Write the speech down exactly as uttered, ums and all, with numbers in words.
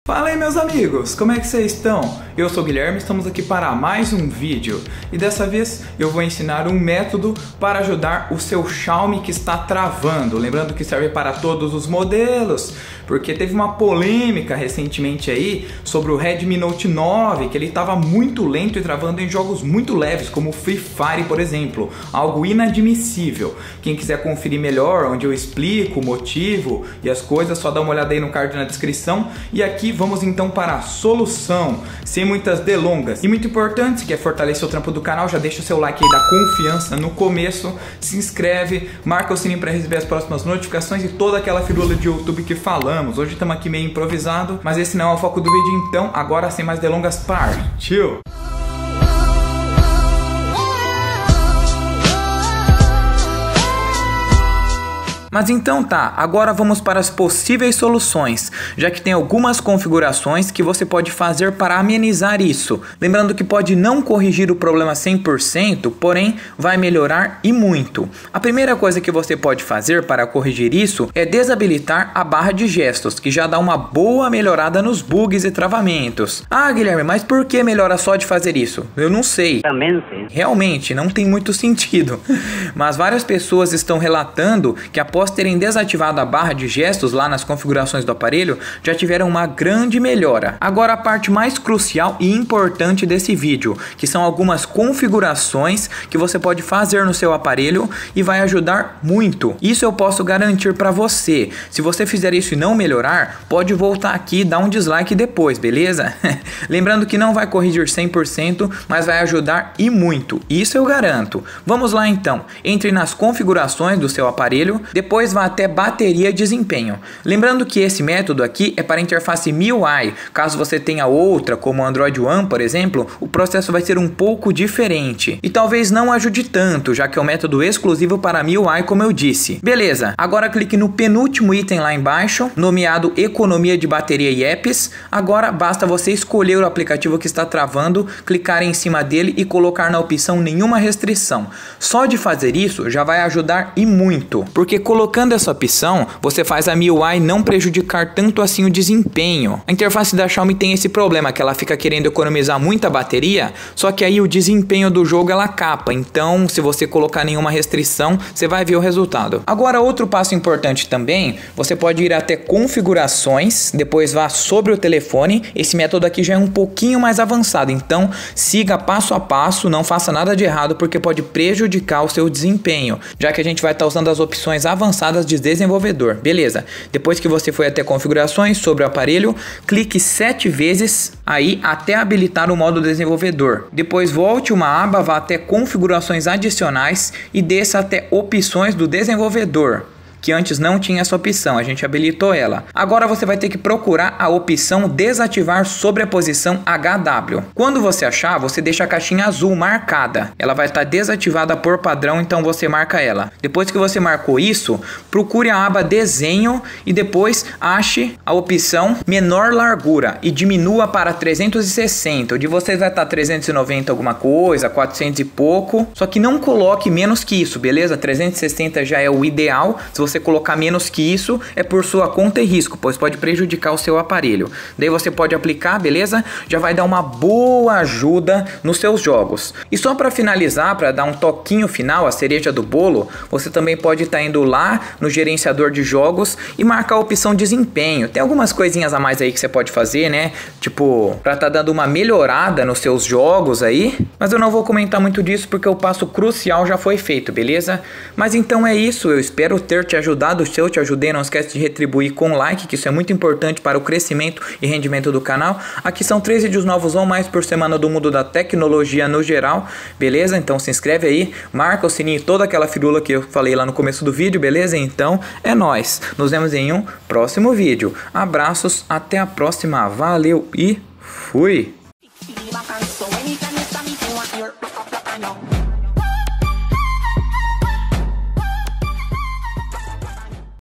Fala aí meus amigos, como é que vocês estão? Eu sou o Guilherme, estamos aqui para mais um vídeo e dessa vez eu vou ensinar um método para ajudar o seu Xiaomi que está travando. Lembrando que serve para todos os modelos, porque teve uma polêmica recentemente aí sobre o Redmi Note nove, que ele estava muito lento e travando em jogos muito leves, como Free Fire, por exemplo, algo inadmissível. Quem quiser conferir melhor, onde eu explico o motivo e as coisas, só dá uma olhada aí no card na descrição. E aqui vamos então para a solução, sem muitas delongas. E muito importante, se quer fortalecer o trampo do canal, já deixa o seu like aí da confiança no começo, se inscreve, marca o sininho para receber as próximas notificações e toda aquela firula de YouTube que falamos. Hoje estamos aqui meio improvisado, mas esse não é o foco do vídeo, então agora sem mais delongas, partiu! Mas então tá, agora vamos para as possíveis soluções, já que tem algumas configurações que você pode fazer para amenizar isso. Lembrando que pode não corrigir o problema cem por cento, porém vai melhorar e muito. A primeira coisa que você pode fazer para corrigir isso é desabilitar a barra de gestos, que já dá uma boa melhorada nos bugs e travamentos. Ah, Guilherme, mas por que melhora só de fazer isso? Eu não sei. Também não sei. Realmente, não tem muito sentido. Mas várias pessoas estão relatando que após Após terem desativado a barra de gestos lá nas configurações do aparelho, já tiveram uma grande melhora. Agora a parte mais crucial e importante desse vídeo, que são algumas configurações que você pode fazer no seu aparelho e vai ajudar muito. Isso eu posso garantir para você. Se você fizer isso e não melhorar, pode voltar aqui e dar um dislike depois, beleza? Lembrando que não vai corrigir cem por cento, mas vai ajudar e muito. Isso eu garanto. Vamos lá então. Entre nas configurações do seu aparelho, depois Depois vá até bateria e desempenho. Lembrando que esse método aqui é para a interface M I U I. Caso você tenha outra, como o Android One, por exemplo, o processo vai ser um pouco diferente. E talvez não ajude tanto, já que é um método exclusivo para M I U I, como eu disse. Beleza, agora clique no penúltimo item lá embaixo, nomeado Economia de Bateria e Apps. Agora basta você escolher o aplicativo que está travando, clicar em cima dele e colocar na opção nenhuma restrição. Só de fazer isso já vai ajudar e muito, porque colocando essa opção, você faz a M I U I não prejudicar tanto assim o desempenho. A interface da Xiaomi tem esse problema, que ela fica querendo economizar muita bateria, só que aí o desempenho do jogo ela capa. Então, se você colocar nenhuma restrição, você vai ver o resultado. Agora, outro passo importante também, você pode ir até configurações, depois vá sobre o telefone. Esse método aqui já é um pouquinho mais avançado, então siga passo a passo, não faça nada de errado, porque pode prejudicar o seu desempenho, já que a gente vai estar usando as opções avançadas avançadas de desenvolvedor. Beleza, depois que você foi até configurações sobre o aparelho, clique sete vezes aí até habilitar o modo desenvolvedor. Depois volte uma aba, vá até configurações adicionais e desça até opções do desenvolvedor, que antes não tinha essa opção, a gente habilitou ela. Agora você vai ter que procurar a opção desativar sobreposição H W. Quando você achar, você deixa a caixinha azul marcada. Ela vai estar desativada por padrão, então você marca ela. Depois que você marcou isso, procure a aba desenho e depois ache a opção menor largura e diminua para trezentos e sessenta. O de vocês vai estar trezentos e noventa alguma coisa, quatrocentos e pouco. Só que não coloque menos que isso, beleza? trezentos e sessenta já é o ideal. Se você você colocar menos que isso, é por sua conta e risco, pois pode prejudicar o seu aparelho. Daí você pode aplicar, beleza? Já vai dar uma boa ajuda nos seus jogos. E só para finalizar, para dar um toquinho final, a cereja do bolo, você também pode estar indo lá no gerenciador de jogos e marcar a opção desempenho. Tem algumas coisinhas a mais aí que você pode fazer, né? Tipo, para estar dando uma melhorada nos seus jogos aí. Mas eu não vou comentar muito disso porque o passo crucial já foi feito, beleza? Mas então é isso, eu espero ter te ajudado. Se eu te ajudei, não esquece de retribuir com like, que isso é muito importante para o crescimento e rendimento do canal. Aqui são três vídeos novos ou mais por semana do mundo da tecnologia no geral, beleza? Então se inscreve aí, marca o sininho, toda aquela firula que eu falei lá no começo do vídeo, beleza? Então é nóis, nos vemos em um próximo vídeo. Abraços, até a próxima, valeu e fui!